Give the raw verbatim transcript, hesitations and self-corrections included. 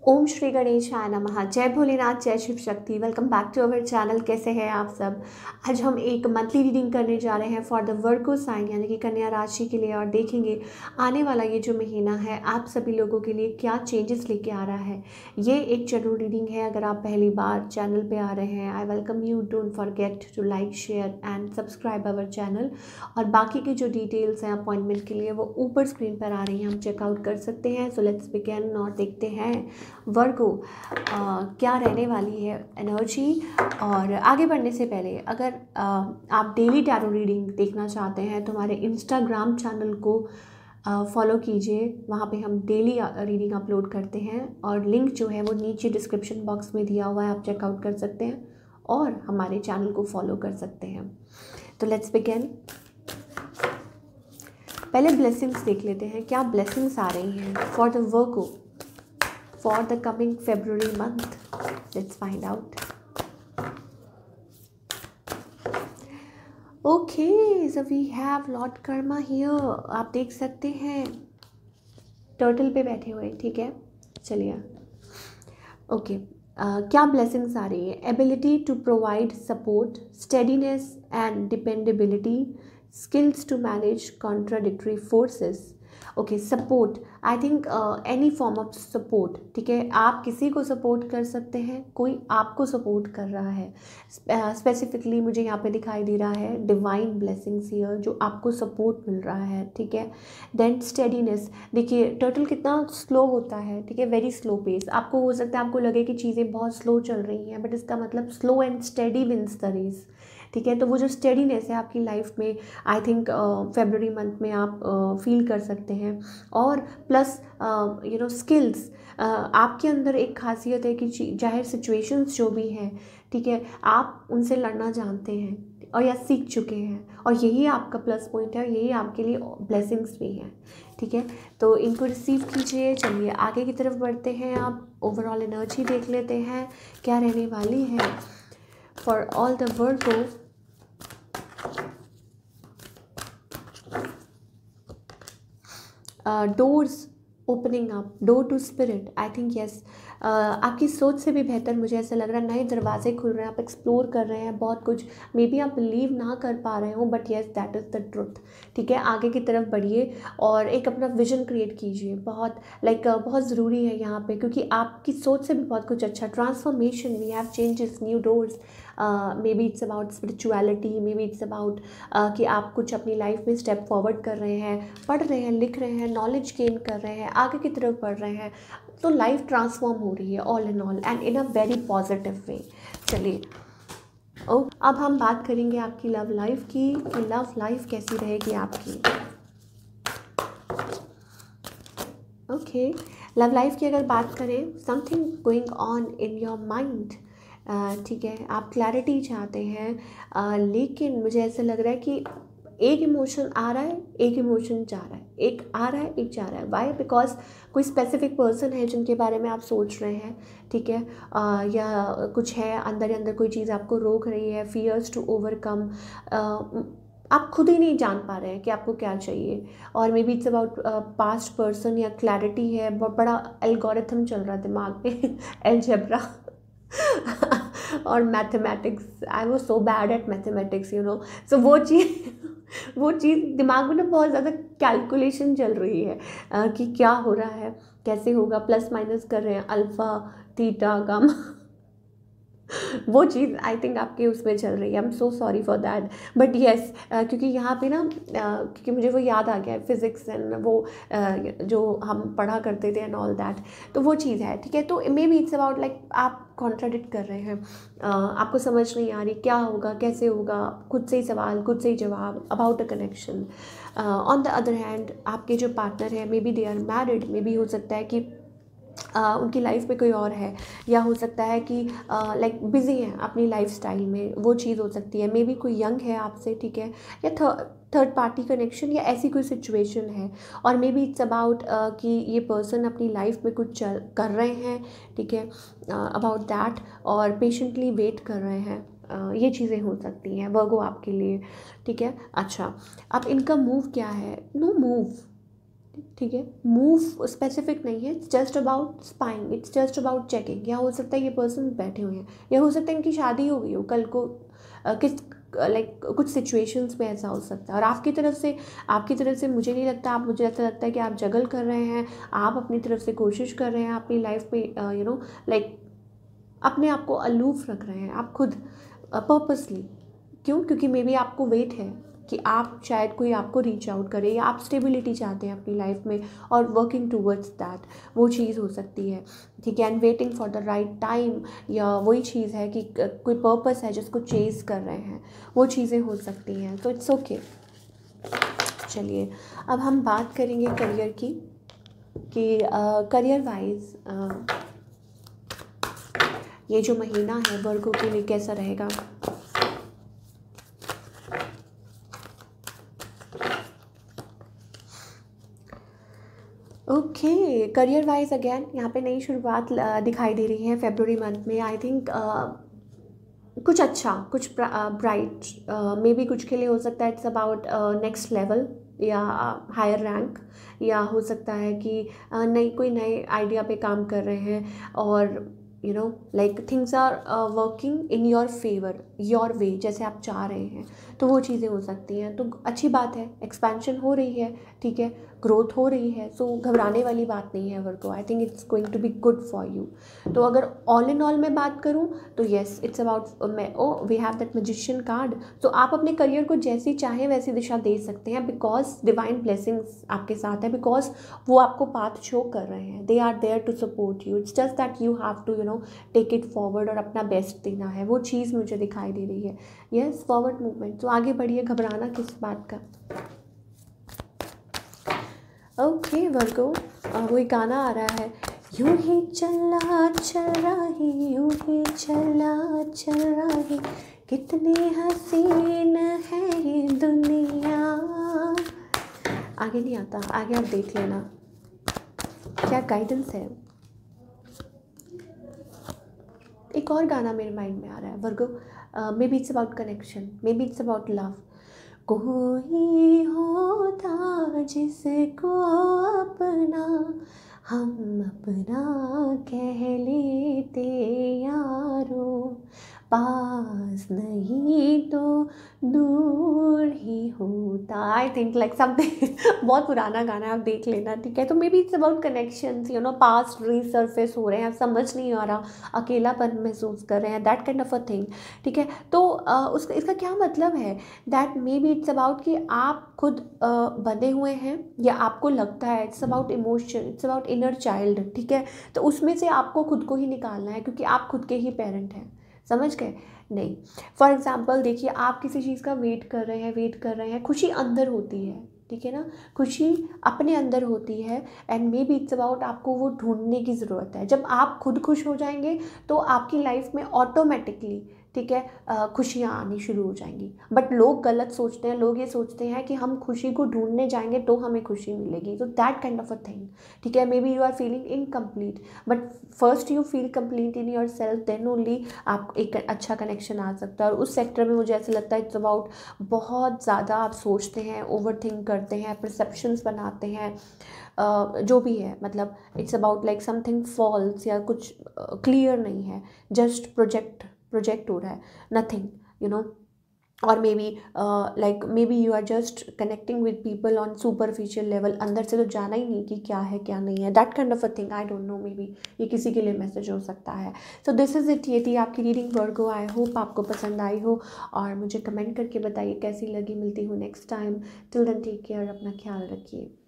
ओम श्री गणेशाय नमः। जय भोलेनाथ, जय Shiv Shakti. Welcome back to our channel. कैसे हैं आप सब। आज हम एक मंथली रीडिंग करने जा रहे हैं फॉर द वर्गो साइन यानी कि कन्या राशि के लिए, और देखेंगे आने वाला ये जो महीना है आप सभी लोगों के लिए क्या चेंजेस लेके आ रहा है। ये एक जनरल रीडिंग है। अगर आप पहली बार चैनल पे आ रहे हैं, I welcome you. Don't forget to like, share and subscribe our channel. और बाकी की जो डिटेल्स हैं अपॉइंटमेंट के लिए वो ऊपर स्क्रीन पर आ रही हैं, हम चेकआउट कर सकते हैं। सो लेट्स बिगिन और देखते हैं वर्गो क्या रहने वाली है एनर्जी। और आगे बढ़ने से पहले अगर आ, आप डेली टैरो रीडिंग देखना चाहते हैं तो हमारे इंस्टाग्राम चैनल को फॉलो कीजिए। वहाँ पे हम डेली रीडिंग अपलोड करते हैं और लिंक जो है वो नीचे डिस्क्रिप्शन बॉक्स में दिया हुआ है, आप चेकआउट कर सकते हैं और हमारे चैनल को फॉलो कर सकते हैं। तो लेट्स बिगिन। पहले ब्लेसिंग्स देख लेते हैं, क्या ब्लेसिंग्स आ रही हैं for the Virgo for the coming February month. Let's find out. Okay, so we have Lord Karma here. आप देख सकते हैं टर्टल पे बैठे हुए, ठीक है। चलिए ओके, क्या ब्लेसिंग्स आ रही है। Ability to provide support, steadiness and dependability, skills to manage contradictory forces. Okay, support, I think any form of support, ठीक है। आप किसी को सपोर्ट कर सकते हैं, कोई आपको सपोर्ट कर रहा है। स्पेसिफिकली uh, मुझे यहाँ पे दिखाई दे रहा है डिवाइन ब्लेसिंग्स हियर, जो आपको सपोर्ट मिल रहा है, ठीक है। देन स्टेडीनेस, देखिए टर्टल कितना स्लो होता है, ठीक है, वेरी स्लो पेस। आपको हो सकता है आपको लगे कि चीज़ें बहुत स्लो चल रही हैं, बट इसका मतलब slow and steady wins the race, ठीक है। तो वो जो स्टेडीनेस है आपकी लाइफ में, आई थिंक फेब्रुअरी मंथ में आप फील uh, कर सकते हैं। और प्लस यू नो स्किल्स, आपके अंदर एक खासियत है कि चाहे सिचुएशंस जो भी हैं, ठीक है, आप उनसे लड़ना जानते हैं और या सीख चुके हैं, और यही आपका प्लस पॉइंट है, यही आपके लिए ब्लेसिंग्स भी हैं, ठीक है। तो इनको रिसीव कीजिए। चलिए आगे की तरफ बढ़ते हैं। आप ओवरऑल एनर्जी देख लेते हैं क्या रहने वाली है for all the Virgo. Doors opening up, door to spirit, I think yes. आपकी सोच से भी बेहतर मुझे ऐसा लग रहा है, नए दरवाजे खुल रहे हैं, आप एक्सप्लोर कर रहे हैं बहुत कुछ। मे बी आप बिलीव ना कर पा रहे हो, but yes that is the truth, ठीक है। आगे की तरफ बढ़िए और एक अपना विजन क्रिएट कीजिए। बहुत लाइक like, uh, बहुत ज़रूरी है यहाँ पे, क्योंकि आपकी सोच से भी बहुत कुछ अच्छा transformation, we have changes, new doors. Maybe it's about spirituality, maybe it's about कि आप कुछ अपनी लाइफ में स्टेप फॉरवर्ड कर रहे हैं, पढ़ रहे हैं, लिख रहे हैं, नॉलेज गेन कर रहे हैं, आगे की तरफ बढ़ रहे हैं। तो लाइफ ट्रांसफॉर्म हो रही है all in all and in a very positive way. चलिए ओ अब हम बात करेंगे आपकी लव लाइफ की, कि लव लाइफ कैसी रहेगी आपकी। ओके, लव लाइफ की अगर बात करें, something going on in your mind, ठीक है, आप क्लैरिटी चाहते हैं, uh, लेकिन मुझे ऐसा लग रहा है कि एक इमोशन आ रहा है, एक इमोशन जा रहा है, एक आ रहा है, एक जा रहा है। वाई? बिकॉज कोई स्पेसिफिक पर्सन है जिनके बारे में आप सोच रहे हैं, ठीक है, आ, या कुछ है अंदर अंदर कोई चीज़ आपको रोक रही है, फियर्स टू ओवरकम। आप खुद ही नहीं जान पा रहे हैं कि आपको क्या चाहिए, और maybe it's about past person, या क्लैरिटी है, बहुत बड़ा एल्गोरिथम चल रहा है दिमाग में एलजेब्रा और mathematics. I was so bad at mathematics, you know. So वो चीज़ वो चीज़ दिमाग में ना बहुत ज़्यादा कैलकुलेशन चल रही है, आ, कि क्या हो रहा है, कैसे होगा, प्लस माइनस कर रहे हैं, अल्फ़ा थीटा गामा वो चीज़ आई थिंक आपके उसमें चल रही है। I am so sorry for that, but yes, क्योंकि यहाँ पे ना uh, क्योंकि मुझे वो याद आ गया फिज़िक्स एंड वो uh, जो हम पढ़ा करते थे एंड ऑल दैट, तो वो चीज़ है, ठीक है। तो maybe it's about like आप कॉन्ट्राडिक्ट कर रहे हैं, uh, आपको समझ नहीं आ रही क्या होगा, कैसे होगा, खुद से ही सवाल, खुद से ही जवाब about a connection. On the other hand आपके जो पार्टनर है, maybe they are married, maybe हो सकता है कि Uh, उनकी लाइफ में कोई और है, या हो सकता है कि लाइक uh, बिज़ी हैं अपनी लाइफ स्टाइल में, वो चीज़ हो सकती है। मे बी कोई यंग है आपसे, ठीक है, या थर्ड पार्टी कनेक्शन, या ऐसी कोई सिचुएशन है। और मे बी इट्स अबाउट कि ये पर्सन अपनी लाइफ में कुछ चल कर रहे हैं, ठीक है, अबाउट दैट, और पेशेंटली वेट कर रहे हैं। uh, ये चीज़ें हो सकती हैं वर्गो आपके लिए, ठीक है। अच्छा, अब इनका मूव क्या है? नो मूव, ठीक है, मूव स्पेसिफिक नहीं है, it's just about spying, it's just about checking. या हो सकता है ये पर्सन बैठे हुए हैं, या हो सकता है इनकी शादी हो गई हो कल को, अ, किस लाइक कुछ सिचुएशंस में ऐसा हो सकता है। और आपकी तरफ से आपकी तरफ से मुझे नहीं लगता, आप मुझे ऐसा लगता है कि आप जगल कर रहे हैं, आप अपनी तरफ से कोशिश कर रहे हैं अपनी लाइफ में, यू नो लाइक अपने आप को अलूफ रख रहे हैं आप खुद पर्पसली। क्यों? क्योंकि मे बी आपको वेट है कि आप शायद कोई आपको रीच आउट करे, या आप स्टेबिलिटी चाहते हैं अपनी लाइफ में और वर्किंग टूवर्ड्स दैट, वो चीज़ हो सकती है। ठीक है, and waiting for the right time, या वही चीज़ है कि कोई पर्पस है जिसको चेज़ कर रहे हैं, वो चीज़ें हो सकती हैं। तो इट्स ओके। चलिए अब हम बात करेंगे करियर की, कि करियर वाइज ये जो महीना है वर्गों के लिए कैसा रहेगा। ओके, करियर वाइज अगेन यहाँ पे नई शुरुआत दिखाई दे रही है फेब्रुअरी मंथ में। आई थिंक कुछ अच्छा, कुछ ब्राइट, मे बी कुछ के लिए हो सकता है इट्स अबाउट नेक्स्ट लेवल या हायर रैंक, या हो सकता है कि uh, नई कोई नए आइडिया पे काम कर रहे हैं और you know like things are working in your favour, your way, जैसे आप चाह रहे हैं, तो वो चीज़ें हो सकती हैं। तो अच्छी बात है, एक्सपेंशन हो रही है, ठीक है, ग्रोथ हो रही है, सो घबराने वाली बात नहीं है Virgo. I think it's going to be good for you. तो अगर ऑल इन ऑल मैं बात करूँ तो येस, इट्स अबाउट मैं ओ we have that magician card. तो आप अपने करियर को जैसी चाहें वैसी दिशा दे सकते हैं, बिकॉज डिवाइन ब्लेसिंग्स आपके साथ है, बिकॉज वो आपको पाथ शो कर रहे हैं, they are there to support you. It's just that you have to you know take it forward और अपना बेस्ट देना है, वो चीज़ मुझे दिखाई दे रही है। यस, फॉरवर्ड मूवमेंट, तो आगे बढ़िए, घबराना किस बात का। ओके वर्गो, वही गाना आ रहा है, यूं ही चला चल रही, यूं ही चला चल रही, कितनी हसीन है ये दुनिया। आगे नहीं आता, आगे आप देख लेना क्या गाइडेंस है। एक और गाना मेरे माइंड में आ रहा है Virgo, maybe it's about connection, maybe it's about love. कोई होता जिसको अपना हम अपना कह लेते यारो, पास नहीं तो दूर ही होता। आई थिंक लाइक समथिंग बहुत पुराना गाना है, आप देख लेना, ठीक है। तो maybe it's about connections, you know past resurface हो रहे हैं, समझ नहीं आ रहा, अकेलापन महसूस कर रहे हैं, that kind of a thing, ठीक है। तो uh, उसका इसका क्या मतलब है, that maybe it's about कि आप खुद uh, बंधे हुए हैं, या आपको लगता है it's about emotion, it's about inner child, ठीक है। तो उसमें से आपको खुद को ही निकालना है, क्योंकि आप खुद के ही पेरेंट हैं, समझ गए। नहीं, फॉर एग्जाम्पल देखिए, आप किसी चीज़ का वेट कर रहे हैं, वेट कर रहे हैं, खुशी अंदर होती है, ठीक है ना, खुशी अपने अंदर होती है, and maybe it's about आपको वो ढूंढने की ज़रूरत है। जब आप खुद खुश हो जाएंगे तो आपकी लाइफ में ऑटोमेटिकली, ठीक है, खुशियाँ आनी शुरू हो जाएंगी। बट लोग गलत सोचते हैं, लोग ये सोचते हैं कि हम खुशी को ढूंढने जाएंगे तो हमें खुशी मिलेगी, तो that kind of a thing, ठीक है। Maybe you are feeling incomplete, but first you feel complete in yourself, then only आप एक अच्छा कनेक्शन आ सकता है। और उस सेक्टर में मुझे ऐसा लगता है इट्स अबाउट बहुत ज़्यादा आप सोचते हैं, ओवर थिंक करते हैं, परसेप्शंस बनाते हैं, Uh, जो भी है, मतलब it's about like something false, या कुछ क्लियर uh, नहीं है, जस्ट प्रोजेक्ट प्रोजेक्ट हो रहा है, नथिंग, यू नो। और maybe like maybe you are just connecting with people on superficial level, अंदर से तो जाना ही नहीं कि क्या है क्या नहीं है, that kind of a thing. I don't know, maybe ये किसी के लिए मैसेज हो सकता है। सो दिस इज़ इट, ये थी आपकी रीडिंग वर्गो। आई होप आपको पसंद आई हो, और मुझे कमेंट करके बताइए कैसी लगी। मिलती हूँ next time, till then take care, अपना ख्याल रखिए।